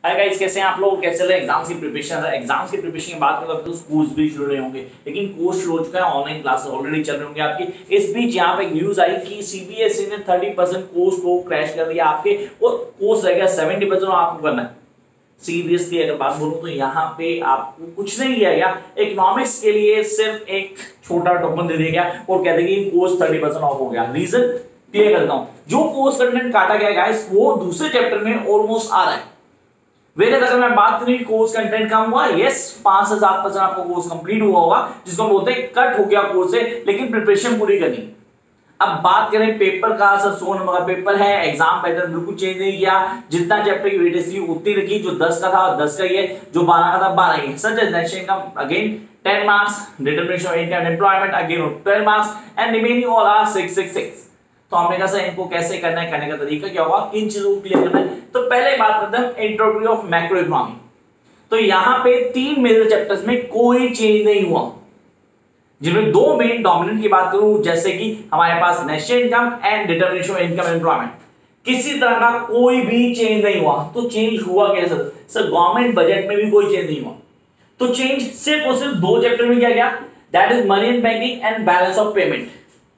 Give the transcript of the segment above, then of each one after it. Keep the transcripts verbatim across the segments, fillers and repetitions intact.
Hi guys, कैसे हैं आप लोग? कैसे चल रहे एग्जाम्स की प्रिपरेशन? एग्जाम्स की प्रिपरेशन की बात करें तो स्कूल्स भी शुरू रहे होंगे, लेकिन कोर्स शुरू हो चुका है, ऑनलाइन क्लासेस ऑलरेडी चल रहे होंगे आपकी। इस बीच यहाँ पे न्यूज आई कि सीबीएसई ने थर्टी परसेंट कोर्स को क्रैश कर दिया आपके, और कोर्स रह गया सेवेंटी परसेंट आपको करना है। सीरियसली अगर बात बोलूं तो यहाँ पे आपको कुछ नहीं दिया गया, इकोनॉमिक्स के लिए सिर्फ एक छोटा टोकन दे दिया गया और कहते हैं कि कोर्स थर्टी परसेंट ऑफ हो गया। रीजन क्लियर करता हूं, जो कोर्स कंटेंट काटा गया गाइस वो दूसरे चैप्टर में ऑलमोस्ट आ रहा है। वेरे अगर मैं बात करूं कोर्स कंटेंट कम हुआ, यस पांच से सात परसेंट आपको कोर्स कंप्लीट हुआ होगा, जिसको हम बोलते हैं कट हो गया कोर्स से, लेकिन प्रिपरेशन पूरी करनी। अब बात करें पेपर का, सर सौ नंबर का पेपर है, एग्जाम पैटर्न बिल्कुल चेंज नहीं किया, जितना चैप्टर की वेटेज थी उतनी रखी, जो दस का था दस का ही है, जो बारह का था बारह ही है। Such national income again ten marks, determination of income employment again twelve marks and remaining all are six six six. तो हमने कहा सर इनको कैसे करना है, करने का तरीका क्या होगा, किन चीजों को क्लियर करना है। तो पहले बात करते हैं इंट्रोडक्शन ऑफ मैक्रो इकोनॉमी। तो यहां पे तीन मेजर चैप्टर्स में कोई चेंज नहीं हुआ, जिनमें दो मेन डोमिनेंट की बात करूं, जैसे कि हमारे पास national income and determination of income employment, किसी तरह का कोई भी चेंज नहीं हुआ। तो चेंज हुआ कैसे? सर गवर्नमेंट बजट में भी कोई चेंज नहीं हुआ। तो चेंज सिर्फ और सिर्फ दो चैप्टर में किया गया, that is money and banking and balance of payment.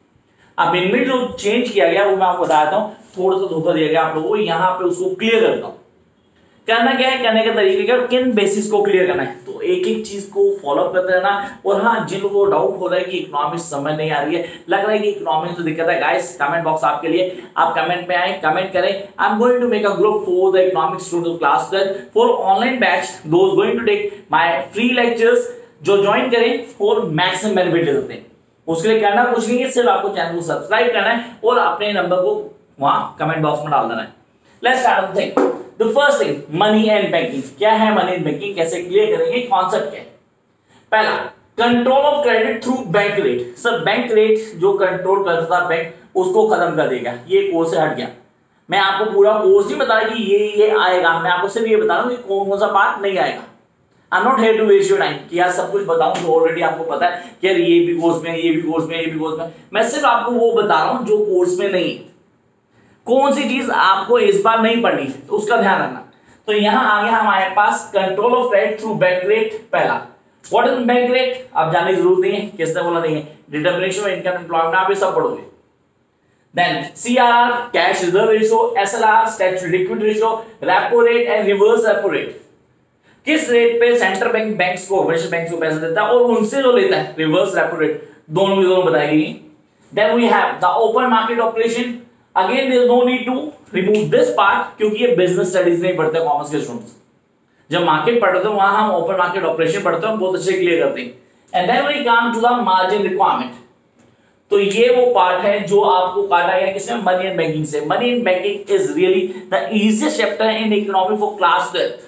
अब इनमें जो चेंज किया गया वो मैं आपको बताता हूं, थोड़ा सा धोखा दिया गया आप लोगों को, यहां पे उसको क्लियर करता हूं। करना क्या है, करने का तरीका क्या, किन बेसिस को क्लियर करना है, तो एक एक चीज को फॉलो करते रहना। और हाँ, जिन लोगों को डाउट हो रहा है कि इकोनॉमिक्स समझ नहीं आ रही है, लग रहा है कि इकोनॉमिक्स तो दिक्कत है, गाइस कमेंट बॉक्स आपके लिए, आप कमेंट में आए, कमेंट करें। I am going to make a group for the economics student class twelve for online batch, those going to take my free lectures, जो ज्वाइन करें और मैक्सिमम बेनिफिट ले सकते हैं। उसके लिए करना कुछ नहीं है, सिर्फ आपको चैनल को सब्सक्राइब करना है और अपने नंबर को वहां कमेंट बॉक्स में डाल देना है। Let's start the thing. The first thing, money and banking. क्या है मनी एंड बैंकिंग, कैसे क्लियर करेंगे, कॉन्सेप्ट क्या है? पहला, control of credit through bank rate. Sir bank rate जो कंट्रोल करता था बैंक, उसको खत्म कर देगा, ये कोर्स से हट गया। मैं आपको पूरा कोर्स नहीं बता रहा कि ये ये आएगा, मैं आपको सिर्फ ये बता रहा हूं कि कौन कौन सा पार्ट नहीं आएगा। I am not here to waste your time कि यार सब कुछ बताऊं जो ऑलरेडी आपको पता है कि यार ये भी कोर्स में, ये भी कोर्स में, ये भी कोर्स में। मैं सिर्फ आपको वो बता रहा हूं जो कोर्स में नहीं। कौन सी चीज आपको इस बार नहीं पढ़नी, तो उसका ध्यान रखना। तो यहां आ गया हमारे पास control of credit through bank rate. पहला, व्हाट इज बैंक रेट, आप जानने की जरूरत नहीं है, किसने बोला नहीं है, डिटरमिनेशन ऑफ इनकम एम्प्लॉयमेंट, आप ये सब पढ़ोगे। Then CRR, cash reserve ratio, SLR, statutory liquidity ratio, repo rate and reverse repo rate. किस रेट पे सेंट्रल बैंक बैंक्स को, कमर्शियल बैंक्स को पैसा देता है और उनसे जो लेता है, रिवर्स रेपो रेट, दोनों की दोनों बताएगी। Then we have the open market operation. Again there is no need to remove this part, क्योंकि ये बिजनेस स्टडीज नहीं पढ़ते कॉमर्स के स्टूडेंट्स। जब मार्केट पढ़ते हैं वहां हम ओपन मार्केट ऑपरेशन पढ़ते हैं, बहुत अच्छे क्लियर करते हैं। And then we come to the margin requirement. तो ये वो पार्ट है जो आपको काटा गया किसमें, मनी एंड बैंकिंग से। Money and banking is really the easiest chapter in economy for class twelfth.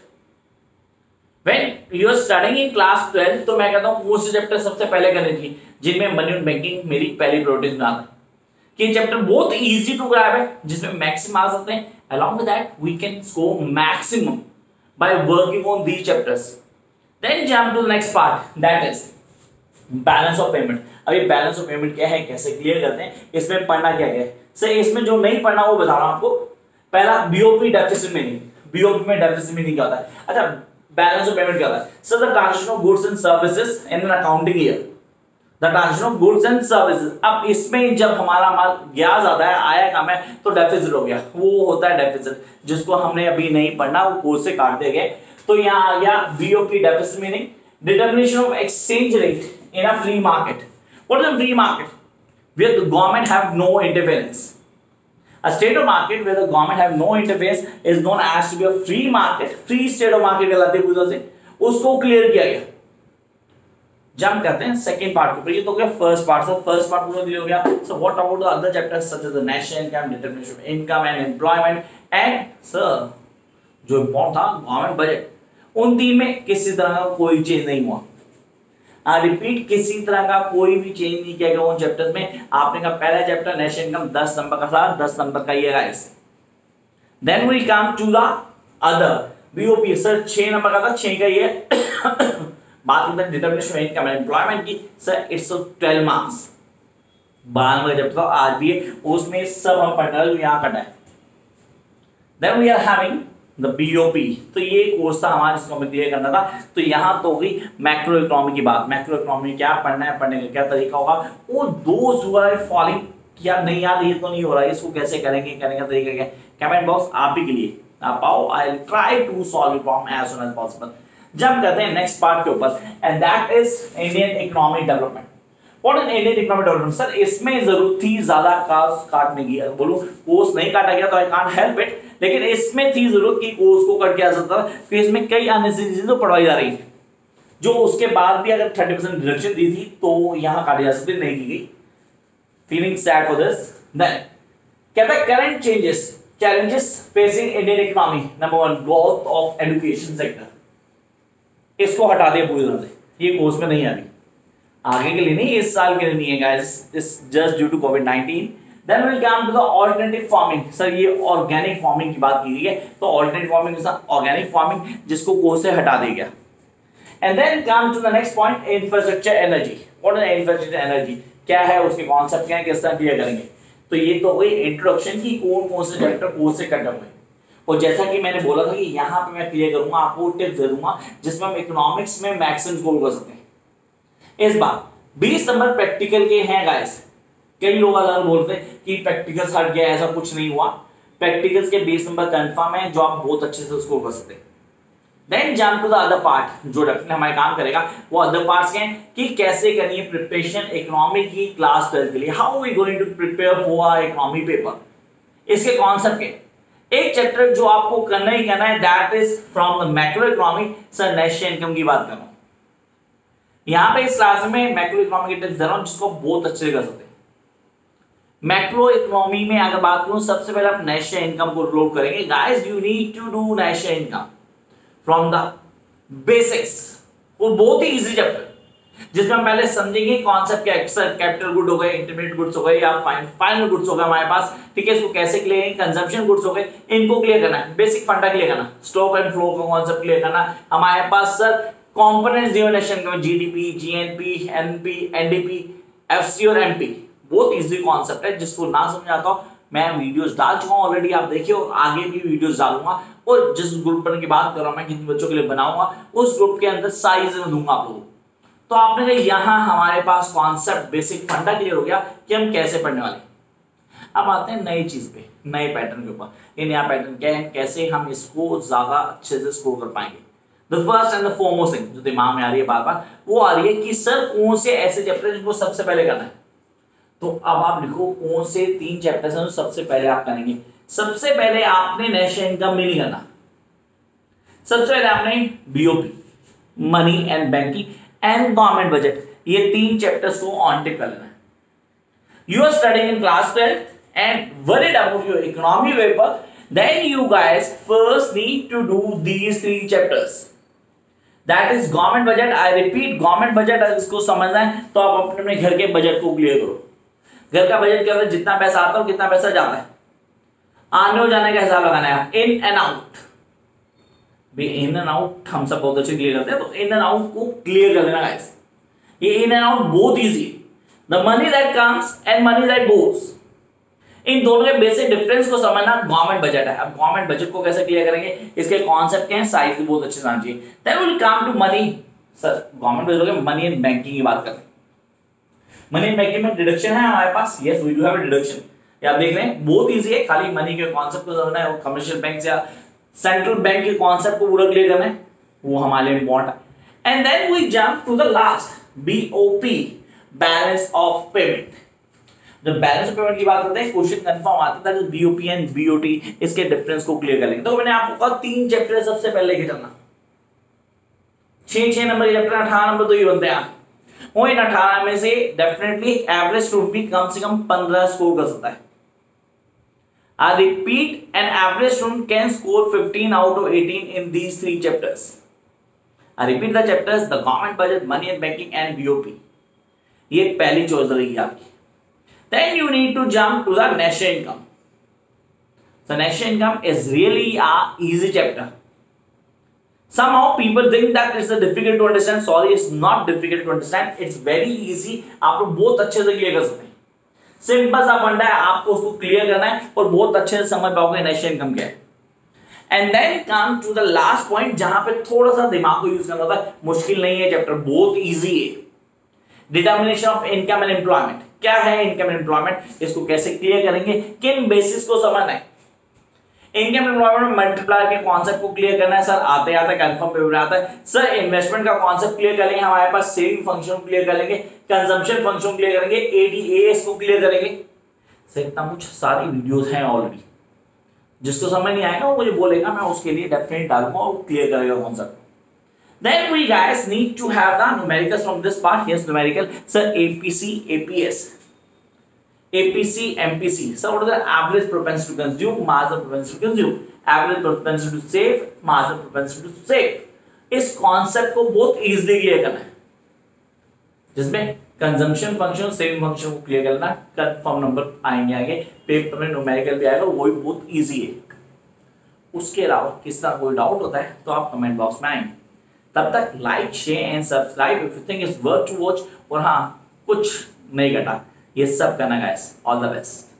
When you are studying in class twelve, तो मैं कहता हूं कौन से चैप्टर सबसे पहले करनी थी, जिनमें मनी एंड बैंकिंग मेरी पहली प्रायोरिटी में आता है कि ये चैप्टर बहुत इजी टू ग्रैब है, जिसमें मैक्सिमम आ सकते हैं। along with that we can score maximum by working on these chapters. Then jump to the next part, that is balance of payment. अभी बैलेंस ऑफ पेमेंट क्या है, कैसे clear करते हैं, इसमें पढ़ना क्या क्या है। सर इसमें जो नहीं पढ़ना वो बता रहा हूं आपको। पहला, बीओपी डेफिसिट मीनिंग। बीओपी में डेफिसिट मीनिंग क्या होता है? अच्छा, बैलेंस ऑफ पेमेंट क्या होता है? Sir the transaction of goods and services in an accounting year, the transaction of goods and services. अब इसमें जब हमारा माल गया ज्यादा है, आया कम है, तो डेफिसिट हो गया, वो होता है डेफिसिट, जिसको हमने अभी नहीं पढ़ना, वो कोर्स से काट दिए गए। तो यहाँ आ गया BOP deficit meaning. Determination of exchange rate in a free market. What is a free market? Where the government have no interference. A state of market where the government have no interference is known as to be a free market. Free state of market कहलाते हैं पूरी से, उसको clear किया गया। Jump करते हैं second part के ऊपर। ये तो क्या first part, sir first part पूरा क्लियर हो गया। So what about the other chapters such as the national income, determination of income and employment and sir जो इंपॉर्टेंट था गवर्नमेंट बजट। उन तीन में किसी तरह का कोई चेंज नहीं हुआ। रिपीट, किसी तरह का कोई भी चेंज नहीं किया गया उन चैप्टर्स में। आपने कहा पहला चैप्टर नेशनल इनकम दस नंबर का था, दस नंबर का ये guys. Then we come to the other BOP. Sir छह नंबर का था, छह का ये बात करते हैं determination of income and employment की। सर इट्स ट्वेल्व मार्क्स, बारह नंबर का चैप्टर आज भी है, उसमें सब हम पढ़ रहे हैं जो यहाँ कटा है। Then we are having the BOP. तो ये कोर्स था हमारा जिसको हमें क्लियर करना था। तो यहाँ तो होगी मैक्रो इकोनॉमी की बात। मैक्रो इकोनॉमी क्या पढ़ना है, पढ़ने का क्या तरीका होगा, वो दोस्त हु आर फॉलोइंग क्या नहीं यार ये तो नहीं हो रहा है, इसको कैसे करेंगे, करने का तरीका क्या, कमेंट बॉक्स आप ही के लिए आप आओ, I will try to solve it problem as soon as possible. Jump करते हैं नेक्स्ट पार्ट के ऊपर and that is Indian economic development. What is Indian economic development? Sir इसमें जरूरत थी ज्यादा कास्ट काटने की, बोलूं कोर्स नहीं काटा गया तो आई कांट हेल्प इट, लेकिन इसमें थी जरूरत कि कोर्स को कट किया जाता था क्योंकि इसमें कई अननेसेसरी चीजें तो पढ़वाई जा रही है जो उसके बाद भी अगर थर्टी परसेंट डिडक्शन दी थी तो यहाँ काटी जा सकती, नहीं की गई। Feeling sad for this. Then कहता है current changes challenges facing Indian economy, number one growth of education sector। इसको हटा दिया पूरी तरह से, ये कोर्स में नहीं आ रही, आगे के लिए नहीं, इस साल के लिए नहीं है guys, is just due to covid nineteen. Then will come to the alternative farming. Sir ये ऑर्गेनिक फार्मिंग की बात की गई है, तो ऑल्टरनेटिव फार्मिंग के साथ ऑर्गेनिक फार्मिंग जिसको कोर्स से हटा दिया गया। And then come to the next point infrastructure energy. What is infrastructure energy, क्या है, उसके कॉन्सेप्ट क्या है, किस तरह क्लियर करेंगे। तो ये तो हुई इंट्रोडक्शन की कौन कौन से चैप्टर कोर्स से कट हुए। और जैसा कि मैंने बोला था कि यहाँ पे मैं क्लियर करूंगा, आपको टिप्स दे दूंगा जिसमें हम इकोनॉमिक्स में मैक्सिमम स्कोर कर सकते हैं। इस बार बीस नंबर प्रैक्टिकल के हैं गाइस। कई लोग अगर बोलते हैं कि प्रैक्टिकल्स हट गया, ऐसा कुछ नहीं हुआ, प्रैक्टिकल्स के बीस नंबर कंफर्म है जो आप बहुत अच्छे से स्कोर कर सकते हैं। Then jump to the other part, जो डेफिनेटली हमारे काम करेगा वो अदर पार्ट्स के हैं कि कैसे करनी है प्रिपरेशन इकोनॉमी की क्लास ट्वेल्व के लिए, how we going to prepare for our economy paper. इसके कॉन्सेप्ट के एक चैप्टर जो आपको करना ही करना है, that is from the macro economy. Sir national income की बात कर रहा हूं यहां पे इस क्लास में, मैक्रो इकोनॉमी के टिप्स दे रहा हूं जिसको बहुत अच्छे से कर सकते हैं। मैक्रो इकोनॉमी में अगर बात करूं, सबसे पहले आप नेशनल इनकम को लोड करेंगे। Guys you need to do national income from the basics. वो बहुत ही इजी चैप्टर जिसमें हम पहले समझेंगे कॉन्सेप्ट क्या है, कैपिटल गुड हो गए, इंटरमीडिएट गुड्स हो गए या फाइनल गुड्स हो गए हमारे पास, ठीक है, इसको कैसे क्लियर करेंगे, कंजम्पशन गुड्स हो गए, इनको क्लियर करना है, बेसिक फंडा क्लियर करना, स्टॉक एंड फ्लो का कॉन्सेप्ट क्लियर करना। हमारे पास सर कंपोनेंट्स दिए नेशन में, GDP, GNP, NP, NDP, FC और एमपी, बहुत इजी कॉन्सेप्ट है। जिसको ना समझ आता हो मैं वीडियोस डाल चुका हूं ऑलरेडी, आप देखिए, और आगे भी वीडियोस डालूंगा। और जिस ग्रुप पर की बात कर रहा हूं मैं, कितने बच्चों के लिए बनाऊंगा, उस ग्रुप के अंदर साइज में दूंगा आप लोगों को। तो आपने कहा यहां हमारे पास कॉन्सेप्ट बेसिक फंडा क्लियर हो गया कि हम कैसे पढ़ने वाले। अब आते हैं नई चीज पे, नए पैटर्न के ऊपर। ये नया पैटर्न क्या है, कैसे हम इसको ज्यादा अच्छे से स्कोर कर पाएंगे। The first and the foremost thing जो दिमाग में आ रही है बार बार, वो आ रही है कि सर कौन से ऐसे चैप्टर जिनको सबसे पहले करना है। तो अब आप लिखो कौन से तीन चैप्टर्स हैं जो सबसे पहले आप करेंगे। सबसे पहले आपने नेशनल इनकम में नहीं करना, सबसे पहले आपने BOP, money and banking and government budget, ये तीन चैप्टर्स को ऑन टिक कर लेना है। You are studying in class twelve and worried about your economy paper, then you guys first need to do these three chapters, that is government budget. I repeat, government budget. अगर इसको समझना है तो आप अपने अपने घर के बजट को क्लियर करो। घर का बजट क्या होता है, जितना पैसा आता है कितना पैसा जाता है, आने और जाने का हिसाब लगाना है, in and out. In and out हम सब बहुत अच्छे क्लियर करते हैं, तो इन एंड आउट को क्लियर कर देना गाइस। ये इन एंड आउट बहुत easy, the money that comes and money that goes, इन दोनों के बेसिक डिफरेंस को समझना गवर्नमेंट बजट है। अब गवर्नमेंट बजट को कैसे क्लियर करेंगे, इसके कॉन्सेप्ट क्या है, साइज भी बहुत अच्छे जाना चाहिए। Then will come to money. Sir government budget में मनी एंड बैंकिंग की बात करें, मनी एंड बैंकिंग में डिडक्शन है हमारे पास, yes we do have a deduction. ये आप देख रहे हैं बहुत इजी है, खाली मनी के कॉन्सेप्ट को समझना है, और कमर्शियल बैंक या सेंट्रल बैंक के कॉन्सेप्ट को पूरा क्लियर करना है, वो हमारे लिए इंपॉर्टेंट है। And then we jump to the last, BOP, balance of payment. जब बैलेंस ऑफ पेमेंट की बात करते हैं, क्वेश्चन कंफर्म आता है, बीओपी एंड बीओटी, इसके डिफरेंस को क्लियर कर लेंगे। तो मैंने आपको कहा तीन चैप्टर सबसे पहले लेके चलना, छह छह नंबर चैप्टर, अठारह नंबर तो ये बनते हैं। वो इन अठारह में से डेफिनेटली एवरेज स्टूडेंट भी कम से कम पंद्रह स्कोर कर सकता है। I repeat, an average student can score fifteen out of eighteen in these three chapters. I repeat the chapters: the government budget, money and banking, and B O P. ये पहली choice रहेगी आपकी। Then you need to jump to the national income. The national income is really a easy chapter. Somehow people think that it's difficult to understand. Sorry, it's not difficult to understand. It's very easy. आप लोग बहुत अच्छे से clear कर सकते हैं। Simple सा फंडा है, आपको उसको क्लियर करना है और बहुत अच्छे से समझ पाओगे नेशनल इनकम क्या है। And then come to the last point जहां पे थोड़ा सा दिमाग को यूज करना होता है। मुश्किल नहीं है चैप्टर, बहुत इजी है। Determination of income and employment. क्या है इनकम एंड एम्प्लॉयमेंट, इसको कैसे क्लियर करेंगे, किन बेसिस को समझना है। इनकम एम्प्लॉयमेंट में मल्टीप्लायर के कॉन्सेप्ट को क्लियर करना है सर, आते आते कंफर्म पेपर आता है सर। इन्वेस्टमेंट का कॉन्सेप्ट क्लियर कर लेंगे, हमारे पास सेविंग फंक्शन को क्लियर कर लेंगे, कंजम्पशन फंक्शन क्लियर करेंगे, एडीएएस को क्लियर करेंगे सर। इतना कुछ सारी वीडियोस हैं ऑलरेडी, जिसको समझ नहीं आएगा वो मुझे बोलेगा, मैं उसके लिए डेफिनेटली डालूंगा और क्लियर करेगा concept. Then we guys need to have the numericals from this part. Yes, numerical. Sir, A P C, A P S, A P C, M P C. Sir, what is the average propensity to consume, marginal propensity to consume, average propensity to save, marginal propensity to save. इस concept को बहुत easily clear करना है, जिसमें consumption function, saving function को clear करना, confirm नंबर आएंगे आगे, पेपर में न्यूमेरिकल भी आएगा, वो भी बहुत इजी है। उसके अलावा किस तरह कोई डाउट होता है तो आप कमेंट बॉक्स में आएंगे। तब तक like share and subscribe if you think is worth to watch. और हाँ, कुछ नहीं घटा, ये सब करना गाइस। All the best.